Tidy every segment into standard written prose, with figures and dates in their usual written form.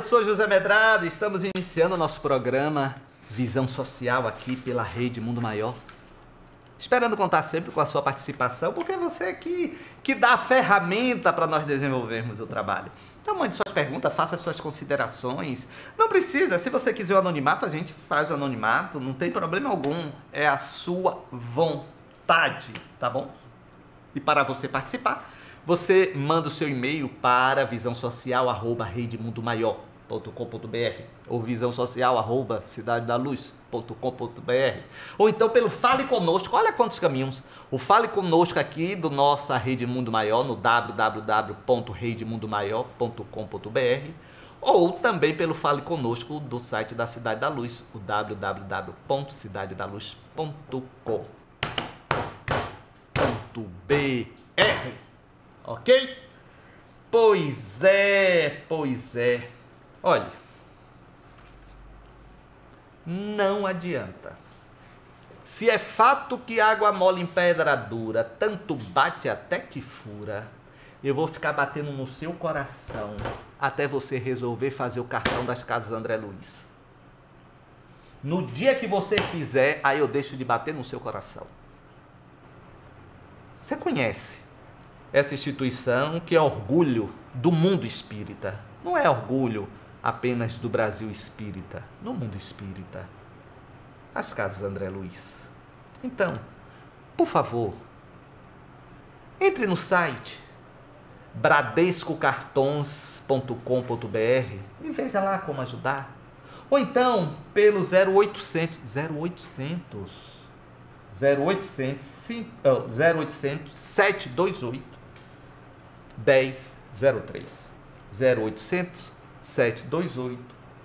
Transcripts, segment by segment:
eu sou José Medrado, estamos iniciando o nosso programa Visão Social aqui pela Rede Mundo Maior. Esperando contar sempre com a sua participação, porque é você que dá a ferramenta para nós desenvolvermos o trabalho. Então mande suas perguntas, faça suas considerações. Não precisa, se você quiser o anonimato, a gente faz o anonimato, não tem problema algum. É a sua vontade, tá bom? E para você participar, você manda o seu e-mail para visãosocial@redemundomaior.com.br ou visãosocial@cidadedaluz.com.br ou então pelo Fale Conosco. Olha quantos caminhos. O Fale Conosco aqui do nossa Rede Mundo Maior no www.redemundomaior.com.br ou também pelo Fale Conosco do site da Cidade da Luz, o www.cidadedaluz.com.br. Ok? Pois é. Olha, não adianta. Se é fato que água mole em pedra dura, tanto bate até que fura, eu vou ficar batendo no seu coração até você resolver fazer o cartão das Casas André Luiz. No dia que você fizer, aí eu deixo de bater no seu coração. Você conhece essa instituição que é orgulho do mundo espírita. Não é orgulho apenas do Brasil espírita, no mundo espírita. As Casas André Luiz. Então, por favor, entre no site bradescocartões.com.br e veja lá como ajudar. Ou então, pelo 0800 728 1003. 0800 728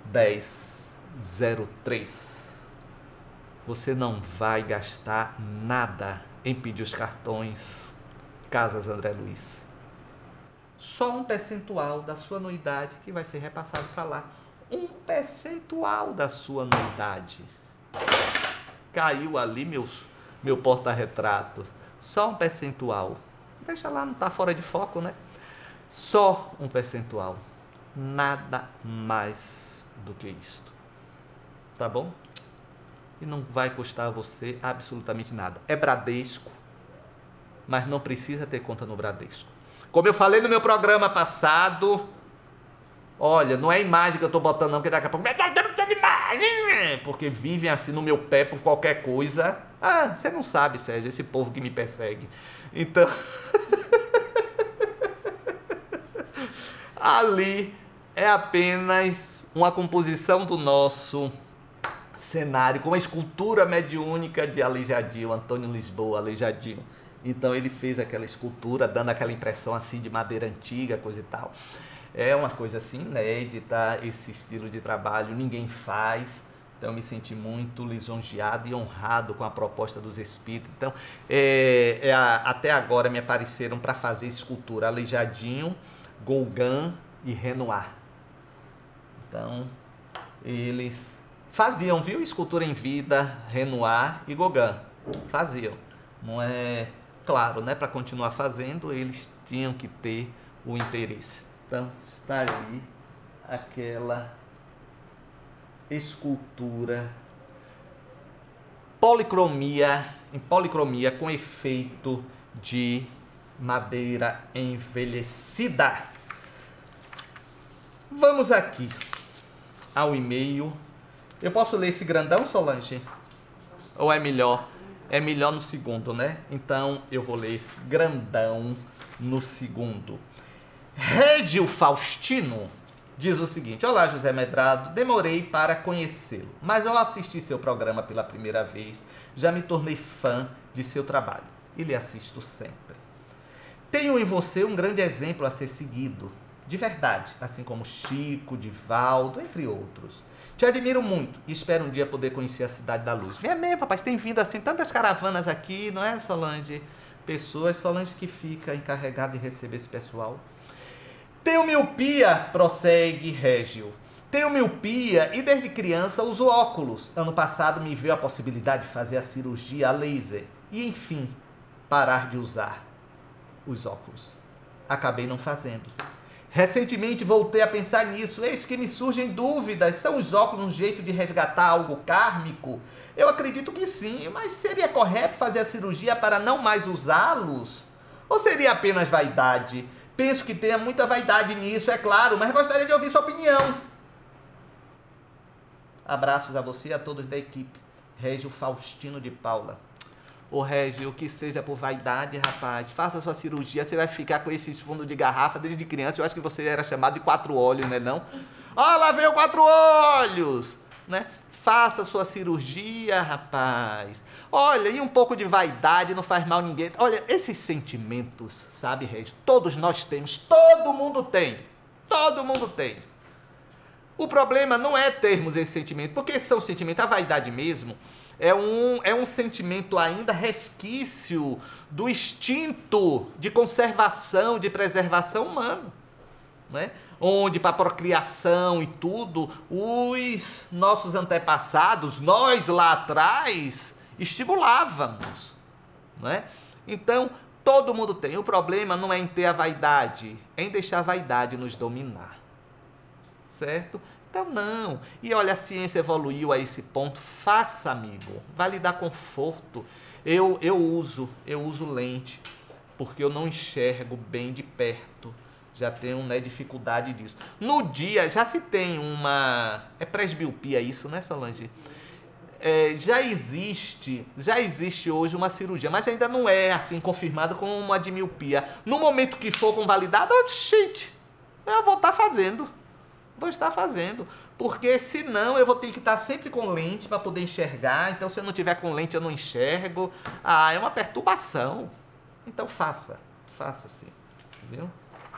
1003. Você não vai gastar nada em pedir os cartões Casas André Luiz. Só um percentual da sua anuidade que vai ser repassado para lá. Um percentual da sua anuidade. Caiu ali meu porta-retrato. Só um percentual. Deixa lá, não está fora de foco, né? Só um percentual. Nada mais do que isto. Tá bom? E não vai custar a você absolutamente nada. É Bradesco, mas não precisa ter conta no Bradesco. Como eu falei no meu programa passado, olha, não é imagem que eu tô botando não, que daqui a pouco porque vivem assim no meu pé por qualquer coisa. Ah, você não sabe, Sérgio, esse povo que me persegue. Então, ali é apenas uma composição do nosso cenário, com uma escultura mediúnica de Aleijadinho, Antônio Lisboa, Aleijadinho. Então ele fez aquela escultura, dando aquela impressão assim de madeira antiga, coisa e tal. É uma coisa assim inédita, esse estilo de trabalho, ninguém faz. Então eu me senti muito lisonjeado e honrado com a proposta dos espíritos. Então, até agora me apareceram para fazer escultura Aleijadinho, Gauguin e Renoir. Então, eles faziam, viu? Escultura em vida, Renoir e Gauguin. Faziam. Não é claro, né? Para continuar fazendo, eles tinham que ter o interesse. Então, está ali aquela escultura em policromia com efeito de madeira envelhecida. Vamos aqui ao e-mail. Eu posso ler esse grandão, Solange? Ou é melhor? É melhor no segundo, né? Então eu vou ler esse grandão no segundo. Régio Faustino diz o seguinte: olá, José Medrado, demorei para conhecê-lo, mas ao assistir seu programa pela primeira vez, já me tornei fã de seu trabalho e lhe assisto sempre. Tenho em você um grande exemplo a ser seguido, de verdade, assim como Chico, Divaldo, entre outros. Te admiro muito e espero um dia poder conhecer a Cidade da Luz. Vem mesmo, rapaz, tem vindo assim tantas caravanas aqui, não é, Solange? Pessoas, Solange que fica encarregada de receber esse pessoal. Tenho miopia, prossegue Régio. Tenho miopia e desde criança uso óculos. Ano passado me veio a possibilidade de fazer a cirurgia a laser e, enfim, parar de usar os óculos. Acabei não fazendo. Recentemente voltei a pensar nisso, eis que me surgem dúvidas. São os óculos um jeito de resgatar algo kármico? Eu acredito que sim, mas seria correto fazer a cirurgia para não mais usá-los? Ou seria apenas vaidade? Penso que tenha muita vaidade nisso, é claro, mas gostaria de ouvir sua opinião. Abraços a você e a todos da equipe. Régio Faustino de Paula. Ô Régio, que seja por vaidade, rapaz, faça sua cirurgia, você vai ficar com esses fundos de garrafa desde criança. Eu acho que você era chamado de 4 olhos, né não? Ó, lá veio 4 olhos, né? Faça sua cirurgia, rapaz. Olha, e um pouco de vaidade não faz mal a ninguém. Olha, esses sentimentos, sabe, Régio, todos nós temos, todo mundo tem. Todo mundo tem. O problema não é termos esse sentimento, porque esse é um sentimento, a vaidade mesmo, é um sentimento ainda resquício do instinto de conservação, de preservação humano, né? Onde para procriação e tudo, os nossos antepassados, nós lá atrás, estimulávamos, né? Então, todo mundo tem. O problema não é em ter a vaidade, é em deixar a vaidade nos dominar, certo? Então, não. E olha, a ciência evoluiu a esse ponto. Faça, amigo. Vai lhe dar conforto. Eu uso lente, porque eu não enxergo bem de perto. Já tenho, né, dificuldade disso. No dia, já se tem uma... É presbiopia isso, né, Solange? Já existe hoje uma cirurgia, mas ainda não é assim confirmada como uma de miopia. No momento que for convalidada, gente, eu vou estar fazendo. Vou estar fazendo, porque senão eu vou ter que estar sempre com lente para poder enxergar. Então, se eu não tiver com lente, eu não enxergo. Ah, é uma perturbação. Então, faça sim, entendeu?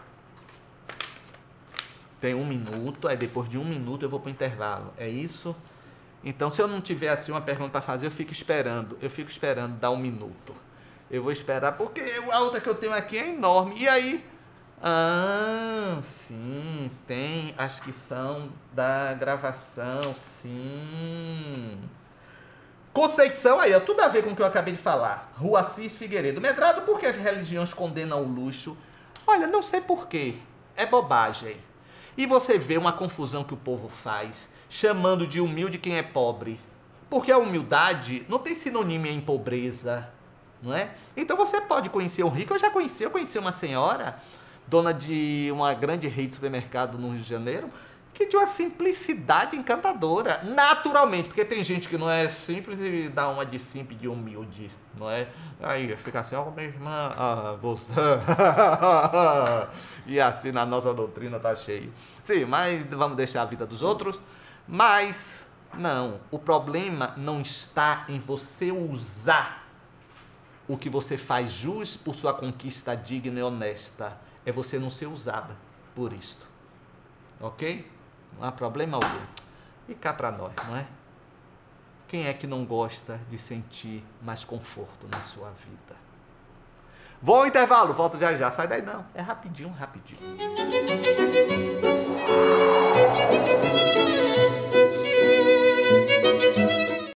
Tem 1 minuto, aí depois de 1 minuto eu vou para o intervalo, é isso? Então, se eu não tiver assim uma pergunta para fazer, eu fico esperando dar 1 minuto. Eu vou esperar, porque a outra que eu tenho aqui é enorme, e aí... Ah, sim, tem as que são da gravação, sim. Conceição, aí, ó, tudo a ver com o que eu acabei de falar. Rua Assis Figueiredo. Medrado, por que as religiões condenam o luxo? Olha, não sei por quê. É bobagem. E você vê uma confusão que o povo faz, chamando de humilde quem é pobre. Porque a humildade não tem sinônimo em pobreza, não é? Então você pode conhecer um rico. Eu conheci uma senhora... dona de uma grande rede de supermercado no Rio de Janeiro, que tinha uma simplicidade encantadora, naturalmente, porque tem gente que não é simples e dá uma de simples, de humilde, não é? Aí fica assim, ó, minha irmã, você... E assim na nossa doutrina tá cheio. Sim, mas vamos deixar a vida dos outros, mas não, o problema não está em você usar o que você faz jus por sua conquista digna e honesta. É você não ser usada por isto. Ok? Não há problema algum. E cá para nós, não é? Quem é que não gosta de sentir mais conforto na sua vida? Vou ao intervalo, volto já já. Sai daí não. É rapidinho, rapidinho.